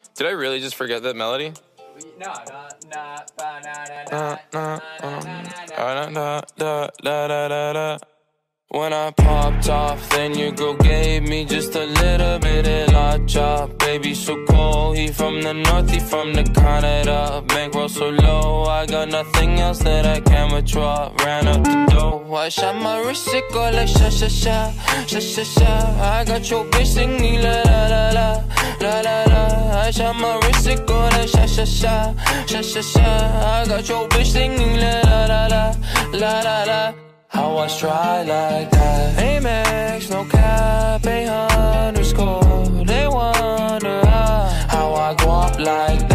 Did I really just forget that melody? No. When I popped off, then your girl gave me just a little bit of la chop. Baby so cold, he from the north, he from the Canada. Bankroll so low, I got nothing else that I can withdraw. Ran up the dough, I shot my wrist, it go like sha sha sha, sha sha sha. I got your bitch singing la la la la, la la la. I shot my wrist, it go like sha sha sha, sha sha sha. I got your bitch singing la la la la, la la la. How I stride like that? Amex, no cap, 800 score. They wonder how I go up like that.